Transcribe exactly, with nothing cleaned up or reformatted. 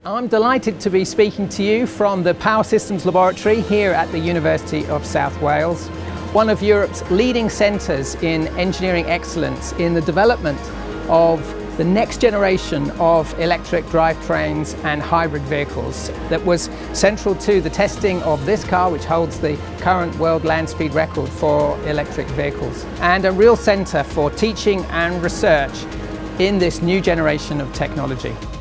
I'm delighted to be speaking to you from the Power Systems Laboratory here at the University of South Wales, one of Europe's leading centres in engineering excellence in the development of the next generation of electric drivetrains and hybrid vehicles that was central to the testing of this car, which holds the current world land speed record for electric vehicles, and a real centre for teaching and research in this new generation of technology.